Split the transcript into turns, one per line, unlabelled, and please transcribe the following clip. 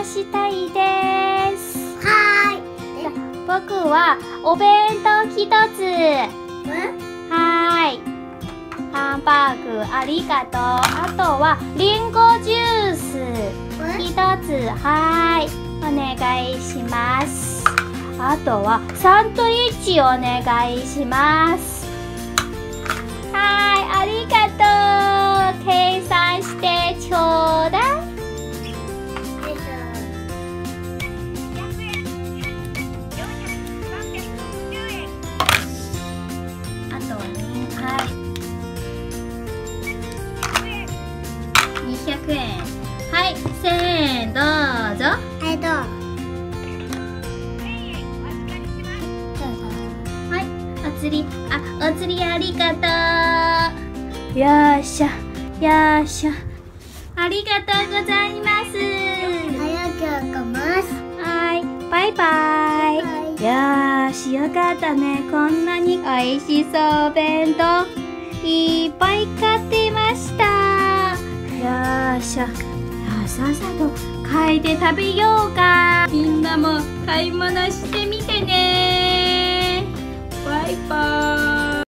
したいです。はい。僕はお弁当一つ。はい。ハンバーグありがとう。あとはリンゴジュース一つ。はい。お願いします。あとはサンドイッチお願いします。はい、ありがとう。計算してちょうだい。あとね、はい。200円。はい、1000円どうぞ。はい、どうぞ。お釣りありがとう。よーしょ、よーしょ。ありがとうございます。ありがとうございます。はい、バイバイ。よーし、よかったね。こんなにおいしそう弁当いっぱい買ってました。よーしょ。さっさと買いで食べようか。みんなも買い物してみてね。バイバイ。